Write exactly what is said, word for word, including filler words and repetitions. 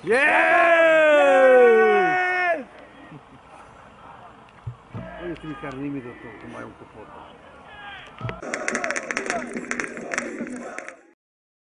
Jeee! Oni z tymi karnymi to, to, to mają kłopoty.